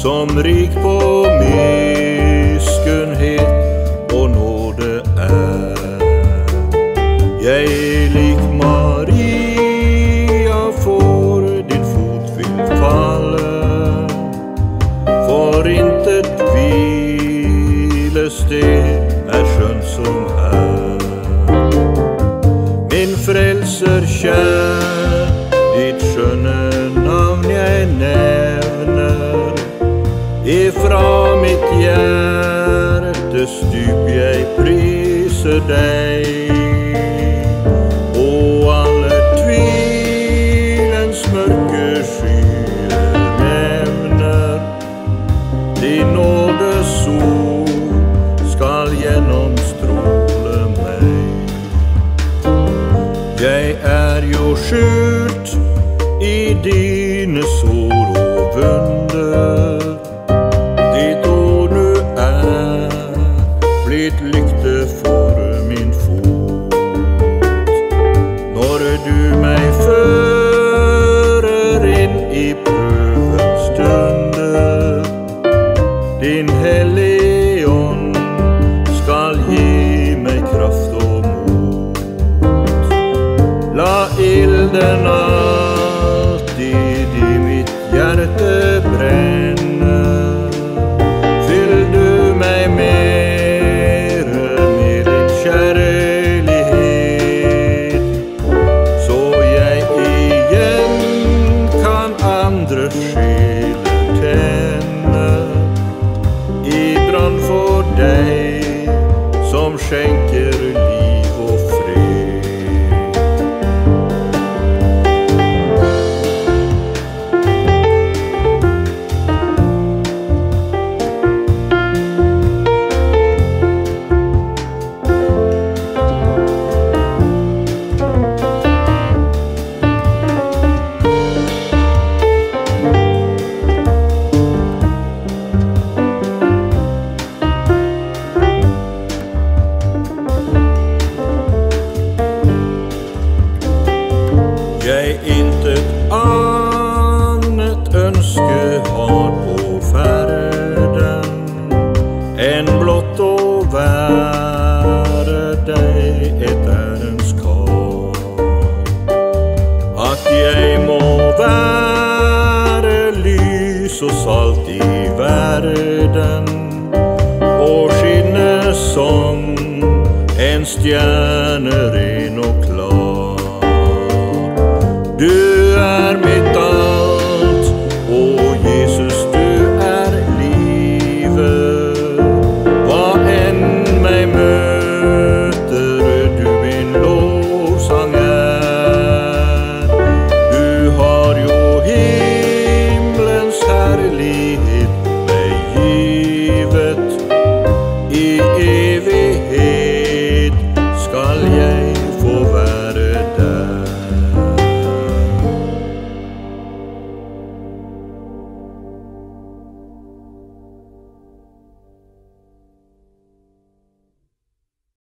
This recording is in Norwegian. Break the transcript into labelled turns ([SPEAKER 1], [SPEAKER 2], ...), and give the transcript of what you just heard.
[SPEAKER 1] som rik på miskunnhet og nåde er. Jeg lik Maria for din fot vil falle, for intet hvilested er skjønt som her. Min frelser kjær, ditt skjønne navn jeg nevner, ifra mitt hjertes dyp jeg priser deg. Og alle tvilens mørke skyer nevner, din nådes sol skal gjennomstråle meg. Jeg er jo skjult i dine sår og vunder, ditt ord du er blitt lykte for min fot. Når du meg fører inn i prøvens stunder, din hellige ånd skal gi meg kraft og mot. La ilden alltid i mitt hjerte brenne, fyll du meg mere med din kjærlighet, så jeg igjen kan andre sjeler tenne, i brann for deg som skjenker liv og fred. Jeg intet annet ønske har på ferden, enn blott å være deg et ærens kar. At jeg må være lys og salt i verden, og skinne som en stjerne ren og klar.